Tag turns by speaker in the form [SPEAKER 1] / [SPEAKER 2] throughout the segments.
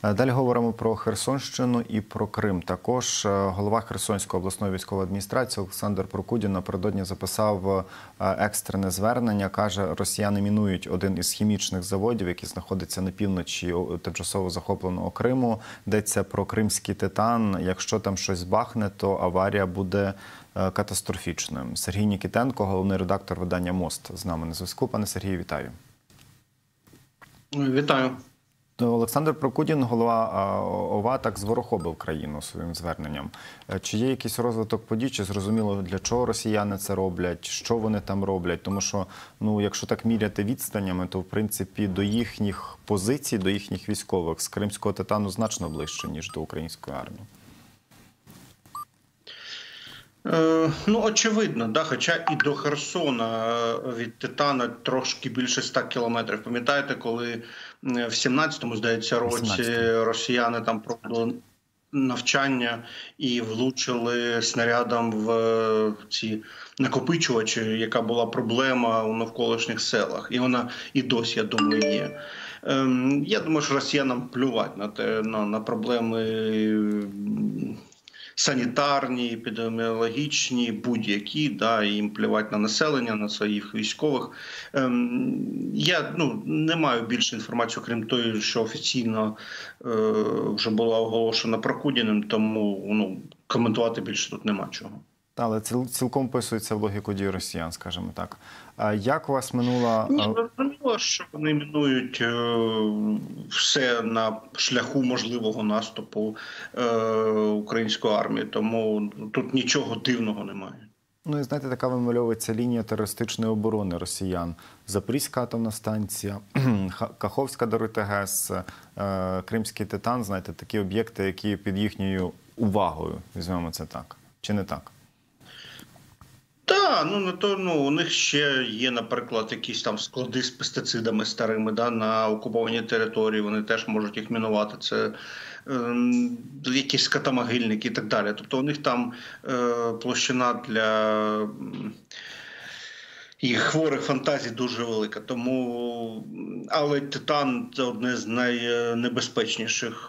[SPEAKER 1] Далі говоримо про Херсонщину і про Крим. Також голова Херсонської обласної військової адміністрації Олександр Прокудін напередодні записав екстрене звернення. Каже, росіяни мінують один із хімічних заводів, який знаходиться на півночі тимчасово захопленого Криму. Йдеться про кримський титан. Якщо там щось бахне, то аварія буде катастрофічною. Сергій Нікітенко, головний редактор видання «Мост», з нами на зв'язку. Пане Сергію, вітаю.
[SPEAKER 2] Вітаю.
[SPEAKER 1] Олександр Прокудін, голова ОВА, так зворохобив країну своїм зверненням. Чи є якийсь розвиток подій, чи зрозуміло, для чого росіяни це роблять, що вони там роблять? Тому що, якщо так міряти відстанями, то, в принципі, до їхніх позицій, до їхніх військових з кримського титану значно ближче, ніж до української армії.
[SPEAKER 2] Очевидно, да, хоча і до Херсона від Титана трошки більше 100 кілометрів. Пам'ятаєте, коли в 17-му, здається, році росіяни там проводили навчання і влучили снарядом в ці накопичувачі, яка була проблема у навколишніх селах. І вона і досі, я думаю, є. Я думаю, що росіянам плювати на проблеми санітарні, епідеміологічні, будь-які, да, і їм плювати на населення, на своїх військових. Я не маю більше інформації, крім тої, що офіційно вже була оголошена Прокудіним, тому коментувати більше тут нема чого.
[SPEAKER 1] Але цілком вписується в логіку дій росіян, скажімо так. А як у вас минула...
[SPEAKER 2] Зрозуміло, що вони мінують все на шляху можливого наступу української армії, тому тут нічого дивного немає.
[SPEAKER 1] І знаєте, така вимальовується лінія терористичної оборони росіян. Запорізька атомна станція, Каховська ДРТГС, Кримський титан, знаєте, такі об'єкти, які під їхньою увагою, візьмемо це так. Чи не так?
[SPEAKER 2] Так, у них ще є, наприклад, якісь там склади з пестицидами старими, да, на окупованій території, вони теж можуть їх мінувати, це якісь скотомогильники і так далі. Тобто у них там площина для їх хворих фантазій дуже велика. Але Титан – це одне з найнебезпечніших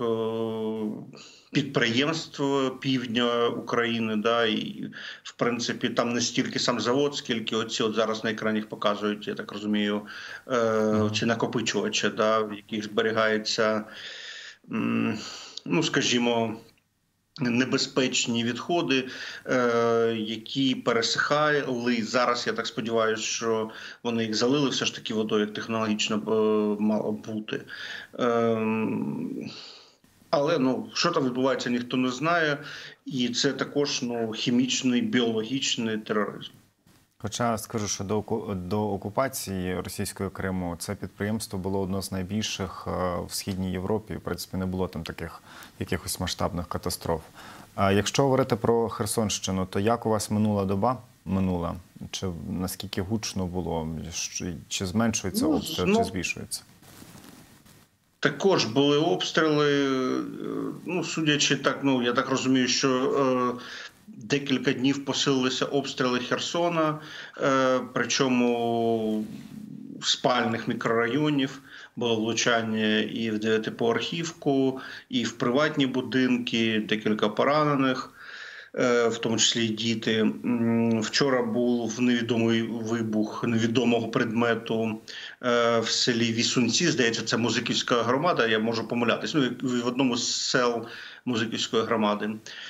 [SPEAKER 2] підприємств півдня України, да, і в принципі там не стільки сам завод, скільки оці зараз на екрані показують, я так розумію, ці накопичувачі, да, в яких зберігається, скажімо, небезпечні відходи, які пересихали. Зараз, я так сподіваюся, що вони їх залили все ж таки водою, як технологічно мало бути. Але що там відбувається, ніхто не знає. І це також хімічний, біологічний тероризм.
[SPEAKER 1] Хоча скажу, що до окупації російської Криму це підприємство було одно з найбільших в Східній Європі. В принципі, не було там таких якихось масштабних катастроф. А якщо говорити про Херсонщину, то як у вас минула доба? Чи наскільки гучно було? Чи зменшується обстріл, чи збільшується?
[SPEAKER 2] Також були обстріли, судячи так, я так розумію, що декілька днів посилилися обстріли Херсона, причому спальних мікрорайонів, було влучання і в дев'ятиповерхівку, і в приватні будинки, декілька поранених, в тому числі і діти. Вчора був невідомий вибух невідомого предмету в селі Вісунці, здається, це Музиківська громада, я можу помилятись, в одному з сел Музиківської громади.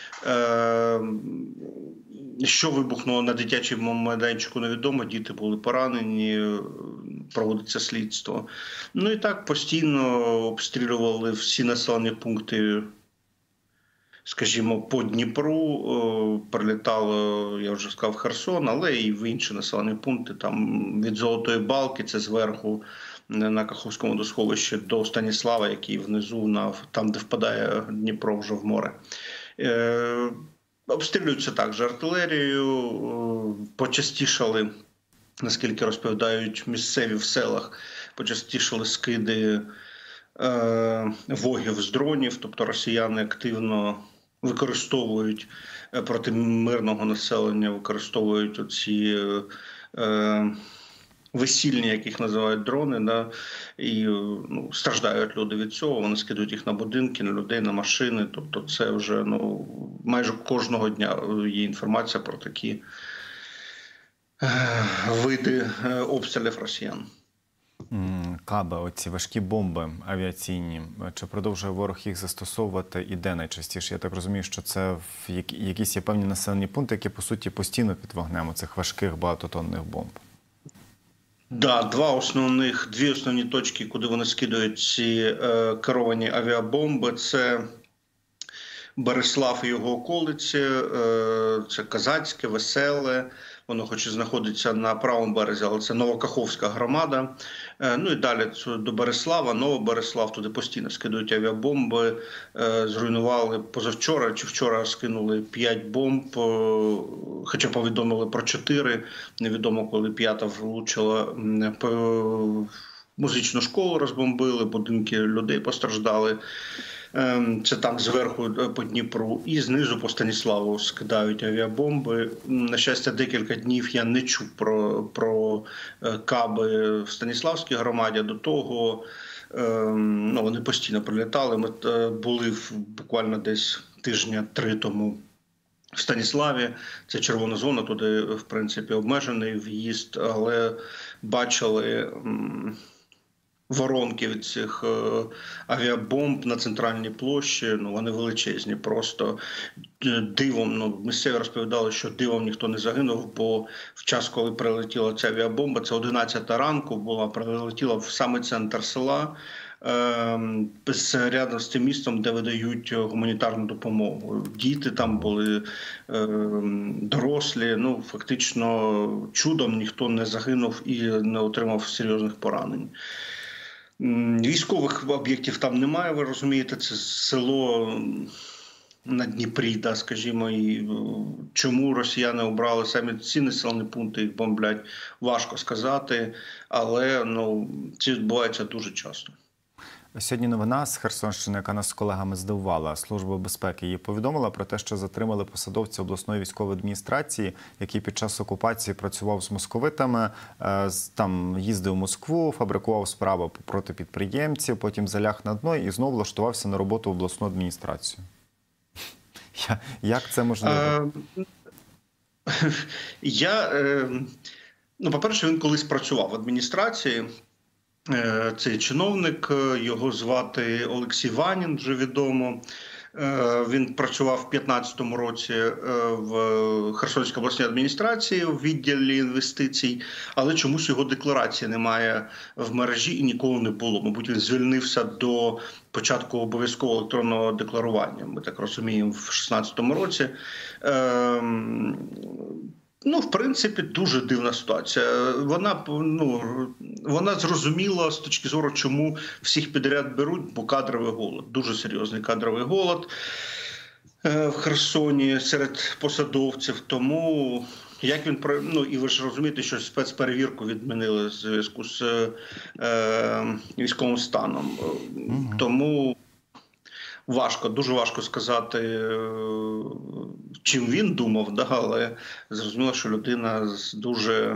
[SPEAKER 2] Що вибухнуло на дитячому майданчику, невідомо, діти були поранені, проводиться слідство. І так постійно обстрілювали всі населені пункти, скажімо, по Дніпру, прилітало, я вже сказав, Херсон, але і в інші населені пункти, там від Золотої Балки, це зверху на Каховському водосховищі, до Станіслава, який внизу, там, де впадає Дніпро вже в море. Обстрілюються також артилерією, почастішали, наскільки розповідають місцеві в селах, почастішали скиди вогів з дронів, тобто росіяни активно використовують проти мирного населення, використовують оці весільні, як їх називають, дрони, да, і ну, страждають люди від цього, вони скидують їх на будинки, на людей, на машини. Тобто це вже ну, майже кожного дня є інформація про такі види обстрілів росіян.
[SPEAKER 1] Каби, оці важкі бомби авіаційні, чи продовжує ворог їх застосовувати і де найчастіше? Я так розумію, що це в якісь є певні населені пункти, які, по суті, постійно під вогнем цих важких багатотонних бомб.
[SPEAKER 2] Да, дві основні точки, куди вони скидують ці керовані авіабомби, це Береслав і його околиці, це Казацьке, Веселе, воно хоч і знаходиться на правому березі, але це Новокаховська громада. Ну і далі до Береслава, Новобереслав, туди постійно скидують авіабомби, зруйнували позавчора чи вчора скинули 5 бомб, хоча повідомили про 4, невідомо коли 5-та влучила. Музичну школу розбомбили, будинки людей постраждали. Це так зверху по Дніпру, і знизу по Станіславу скидають авіабомби. На щастя, декілька днів я не чув про каби в Станіславській громаді. До того ну, вони постійно прилітали. Ми були буквально десь тижня 3 тому в Станіславі. Це червона зона, туди, в принципі, обмежений в'їзд, але бачили воронки від цих авіабомб на центральній площі, ну вони величезні, просто дивом, ну місцеві розповідали, що дивом ніхто не загинув, бо в час, коли прилетіла ця авіабомба, це 11 ранку була, прилетіла в самий центр села, рядом з тим містом, де видають гуманітарну допомогу. Діти там були, дорослі, ну фактично чудом ніхто не загинув і не отримав серйозних поранень. Військових об'єктів там немає, ви розумієте, це село на Дніпрі, да, скажімо, і чому росіяни обрали саме ці населені пункти, їх бомблять, важко сказати, але ну, це відбувається дуже часто.
[SPEAKER 1] Сьогодні новина з Херсонщини, яка нас з колегами здивувала. Служба безпеки її повідомила про те, що затримали посадовця обласної військової адміністрації, який під час окупації працював з московитами, там їздив в Москву, фабрикував справи проти підприємців, потім заляг на дно і знову влаштувався на роботу в обласну адміністрацію. Як це можливо?
[SPEAKER 2] Ну, по-перше, він колись працював в адміністрації. Цей чиновник, його звати Олексій Ванін, вже відомо. Він працював в 2015 році в Херсонській обласній адміністрації в відділі інвестицій, але чомусь його декларації немає в мережі і ніколи не було. Мабуть, він звільнився до початку обов'язкового електронного декларування, ми так розуміємо, в 2016 році. Ну, в принципі, дуже дивна ситуація. Вона зрозуміла з точки зору, чому всіх підряд беруть, бо кадровий голод. Дуже серйозний кадровий голод в Херсоні серед посадовців. Тому, як він, ну, і ви ж розумієте, що спецперевірку відмінили в зв'язку з військовим станом. Тому важко, дуже важко сказати, чим він думав, да, але зрозуміло, що людина з дуже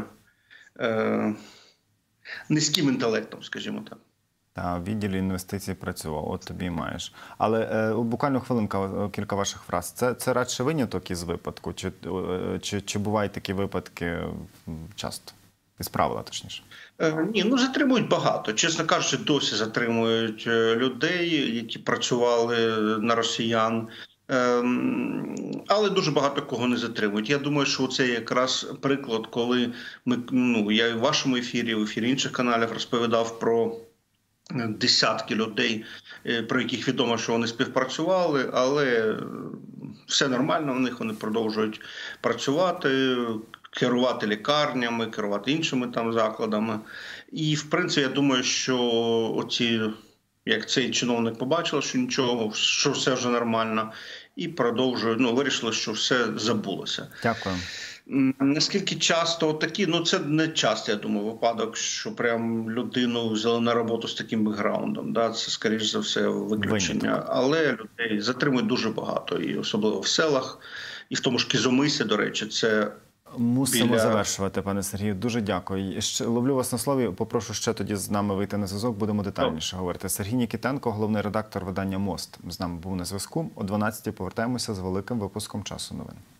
[SPEAKER 2] низьким інтелектом, скажімо так.
[SPEAKER 1] Та, в відділі інвестицій працював, от тобі маєш. Але буквально хвилинка, кілька ваших фраз. Це радше виняток із випадку? Чи бувають такі випадки часто? Із правила, точніше.
[SPEAKER 2] Ні, ну затримують багато. Чесно кажучи, досі затримують людей, які працювали на росіян. Але дуже багато кого не затримують. Я думаю, що це якраз приклад, коли я і в вашому ефірі, в ефірі інших каналів розповідав про десятки людей, про яких відомо, що вони співпрацювали, але все нормально в них, вони продовжують працювати, керувати лікарнями, керувати іншими там закладами. І, в принципі, я думаю, що як цей чиновник побачив, що нічого, що все вже нормально, і продовжують, вирішили, що все забулося.
[SPEAKER 1] Дякую.
[SPEAKER 2] Наскільки часто такі, це не часто, я думаю, випадок, що прям людину взяли на роботу з таким бекграундом. Да? Це, скоріш за все, виключення. Але людей затримують дуже багато, і особливо в селах, і в тому ж Кізомисі, до речі, це
[SPEAKER 1] Мусимо завершувати, пане Сергію. Дуже дякую. Ловлю вас на слові. Попрошу ще тоді з нами вийти на зв'язок. Будемо детальніше говорити. Сергій Нікітенко, головний редактор видання «Мост», з нами був на зв'язку. О 12-й повертаємося з великим випуском «Часу новин».